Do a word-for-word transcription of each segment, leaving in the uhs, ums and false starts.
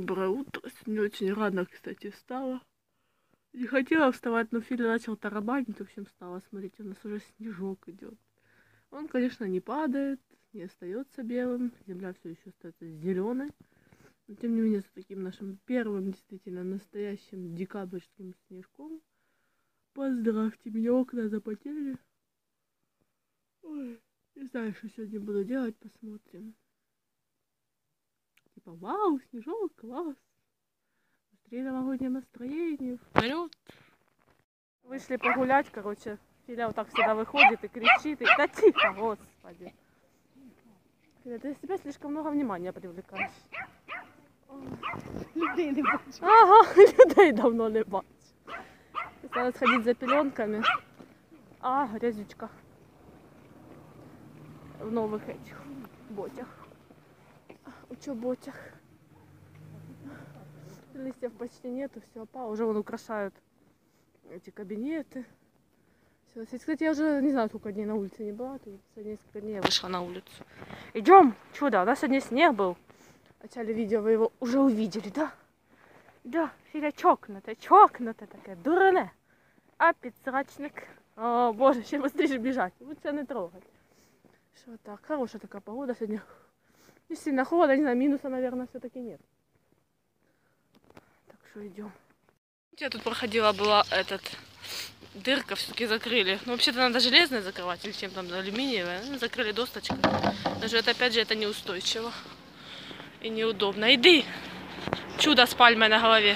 Доброе утро. Сегодня очень рано, кстати, встала. Не хотела вставать, но Филя начал тарабанить. В общем, встала. Смотрите, у нас уже снежок идет. Он, конечно, не падает, не остается белым. Земля все еще остается зеленой. Но, тем не менее, с таким нашим первым, действительно, настоящим декабрьским снежком. Поздравьте меня, окна запотели. Ой, не знаю, что сегодня буду делать, посмотрим. Типа, вау, снежок, класс. Быстрее новогоднее настроение. Вперед! Вышли погулять, короче. Филя вот так всегда выходит и кричит. И... Да тихо, господи. Филя, ты себя слишком много внимания привлекаешь. Людей не бачу. Ага, людей давно не бачу. Надо сходить за пеленками. А, грязючка. В новых этих ботях. У чё ботях? Листьев почти нету, все опало. Уже вон украшают эти кабинеты. Все. Кстати, я уже не знаю, сколько дней на улице не была. Тут за несколько дней я вышла на улицу. Идем! Чудо, у нас сегодня снег был. В начале видео вы его уже увидели, да? Да, Филя чокнутая, чокнутая такая, дурная. А подсрачник. О, боже, ще быстрее бежать. Лучше не трогать. Что так, хорошая такая погода сегодня. Не сильно холодно, не знаю, минуса, наверное, все-таки нет. Так что идем. Я тут проходила, была этот дырка, все-таки закрыли. Ну, вообще-то надо железное закрывать или чем там, алюминиевое. Ну, закрыли досточкой. Даже это, опять же, это неустойчиво и неудобно. Иди, чудо с пальмой на голове.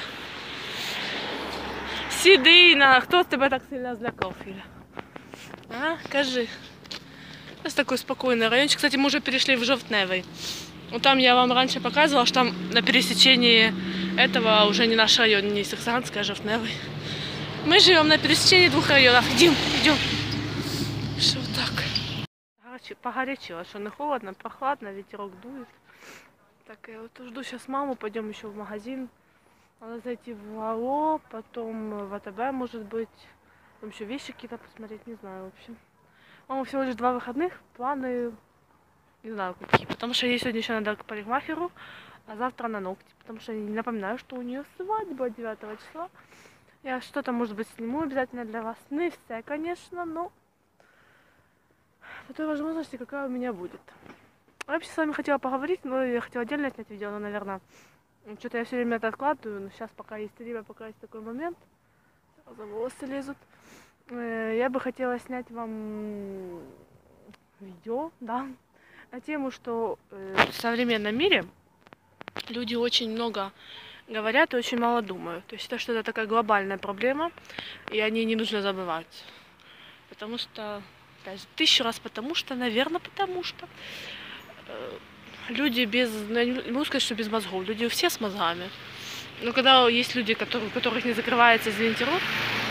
Сиди, на, кто тебя так сильно злякал, Филя? А, кажи. У нас такой спокойный райончик. Кстати, мы уже перешли в Жовтневый. Вот там я вам раньше показывала, что там на пересечении этого уже не наш район, не Саксанский, а Жовтневый. Мы живем на пересечении двух районов. Идем, идем. Что так? Погорячило, что не холодно, прохладно, ветерок дует. Так, я вот жду сейчас маму, пойдем еще в магазин. Надо зайти в АО, потом в АТБ, может быть. Там еще вещи какие-то посмотреть, не знаю, в общем. Мама всего лишь два выходных, планы, не знаю какие. Потому что ей сегодня еще надо к парикмахеру, а завтра на ногти. Потому что не напоминаю, что у нее свадьба девятого числа. Я что-то, может быть, сниму обязательно для вас. Не все, конечно, но по той возможности, какая у меня будет. Я вообще с вами хотела поговорить, но я хотела отдельно снять видео, но, наверное, что-то я все время это откладываю. Но сейчас пока есть время, пока есть такой момент. За волосы лезут. Я бы хотела снять вам видео, да, на тему, что в современном мире люди очень много говорят и очень мало думают. То есть это что-то такая глобальная проблема, и о ней не нужно забывать. Потому что, опять же, тысячу раз потому что, наверное, потому что люди без, не могу сказать, что без мозгов, люди все с мозгами. Но когда есть люди, которые, у которых не закрывается, извините, рот,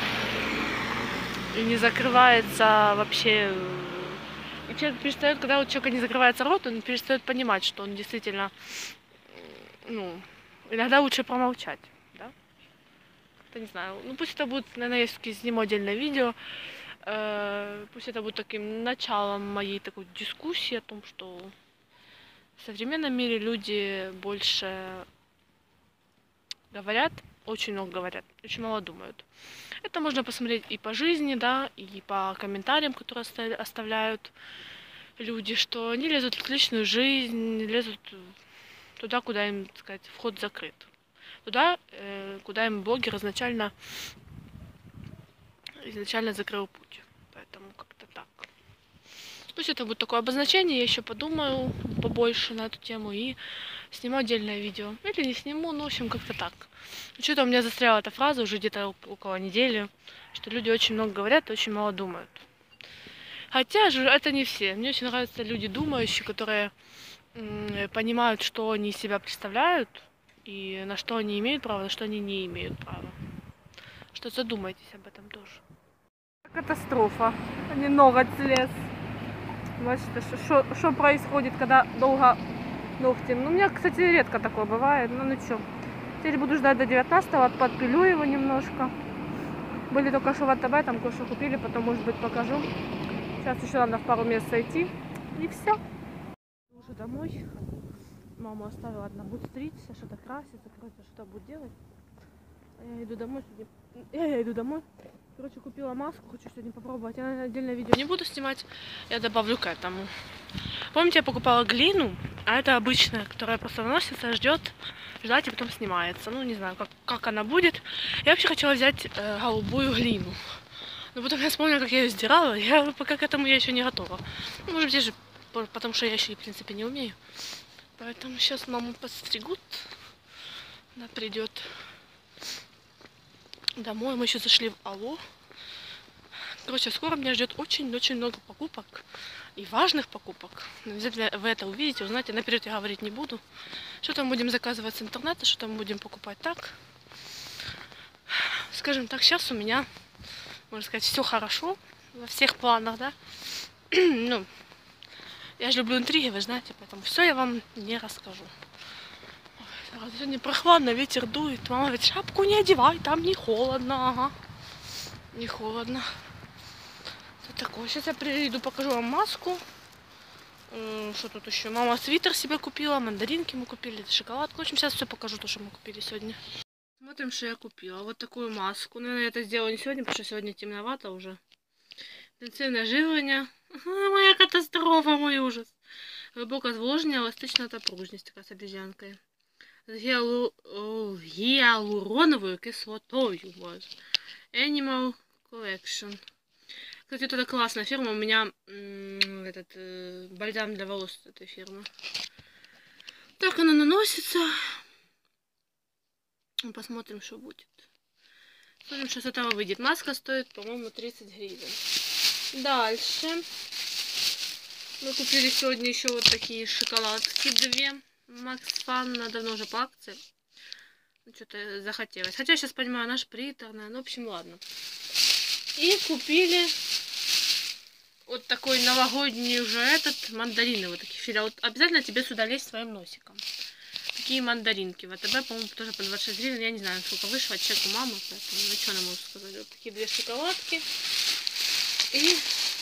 и не закрывается вообще... И человек перестает, когда у человека не закрывается рот, он перестает понимать, что он действительно, ну, иногда лучше промолчать, да? Как-то не знаю. Ну, пусть это будет, наверное, я все-таки сниму отдельное видео, э, пусть это будет таким началом моей такой дискуссии о том, что в современном мире люди больше говорят, очень много говорят, очень мало думают. Это можно посмотреть и по жизни, да, и по комментариям, которые оставляют люди, что они лезут в личную жизнь, лезут туда, куда им, так сказать, вход закрыт. Туда, куда им блогер изначально, изначально закрыл путь. Поэтому как-то так. Пусть это будет такое обозначение, я еще подумаю побольше на эту тему и сниму отдельное видео. Или не сниму, ну, в общем, как-то так. Что-то у меня застряла эта фраза уже где-то около недели, что люди очень много говорят и очень мало думают. Хотя же это не все. Мне очень нравятся люди думающие, которые м- понимают, что они из себя представляют, и на что они имеют право, на что они не имеют права. Что задумайтесь об этом тоже. Катастрофа. Они ноготь слез. Что происходит, когда долго ногтем? Ну, у меня, кстати, редко такое бывает. Ну, ну что. Теперь буду ждать до девятнадцатого, подпилю его немножко. Были только что в АТБ, там кое-что купили, потом, может быть, покажу. Сейчас еще надо в пару мест сойти. И все. Уже домой. Мама оставила, одна будет стричься, что-то краситься, короче, что-то будет делать. А я иду домой сегодня. Я, я иду домой. Короче, купила маску, хочу сегодня попробовать. Я, наверное, отдельное видео не буду снимать, я добавлю к этому. Помните, я покупала глину, а это обычная, которая просто наносится, ждет, ждать и потом снимается. Ну, не знаю, как, как она будет. Я вообще хотела взять э, голубую глину. Но потом я вспомнила, как я ее сдирала, я пока к этому я еще не готова. Ну, может быть, же, потому что я еще, в принципе, не умею. Поэтому сейчас маму подстригут. Она придет домой. Мы еще зашли в Алло. Короче, скоро меня ждет очень-очень много покупок. И важных покупок. Обязательно вы это увидите, узнаете. Наперед я говорить не буду. Что там будем заказывать с интернета, что там будем покупать так. Скажем так, сейчас у меня, можно сказать, все хорошо. Во всех планах, да. Ну, я же люблю интриги, вы знаете, поэтому все я вам не расскажу. Ой, сегодня прохладно, ветер дует. Мама говорит, шапку не одевай, там не холодно. Ага. Не холодно. Это такое. Сейчас я приду, покажу вам маску. Что тут еще? Мама свитер себе купила, мандаринки мы купили, шоколадку. В общем, сейчас все покажу, то, что мы купили сегодня. Смотрим, что я купила. Вот такую маску. Наверное, я это сделала не сегодня, потому что сегодня темновато уже. Интенсивное жирование. Ага, моя катастрофа, мой ужас. Глубокое зволожение, эластичная напружность, такая с обезьянкой. С гиалу... гиалуроновой кислотой. Боже. Animal Collection. Кстати, вот это классная фирма. У меня этот э, бальзам для волос этой фирмы. Так она наносится. Посмотрим, что будет. Посмотрим, что с этого выйдет. Маска стоит, по-моему, тридцать гривен. Дальше. Мы купили сегодня еще вот такие шоколадки. Две. Макс Фан. Давно уже по акции. Ну, что-то захотелось. Хотя сейчас понимаю, наш приторная. Ну, в общем, ладно. И купили вот такой новогодний уже этот, мандарины вот такие филя. Вот обязательно тебе сюда лезть своим носиком. Такие мандаринки. В АТБ, по-моему, тоже по двадцать шесть гривен. Я не знаю, сколько вышло. Чек у мамы. Поэтому, ну, что она может сказать. Вот такие две шоколадки. И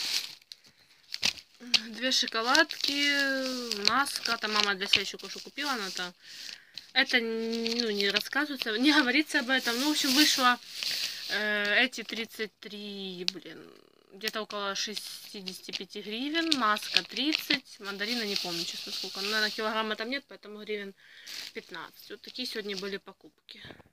две шоколадки. Маска. Там мама для себя еще кое-что купила. Она-то... Это, ну, не рассказывается, не говорится об этом. Ну, в общем, вышло э, эти тридцать три, блин, где-то около шестьдесят пять гривен, маска тридцать, мандарина не помню, честно, сколько. Но, наверное, килограмма там нет, поэтому гривен пятнадцать. Вот такие сегодня были покупки.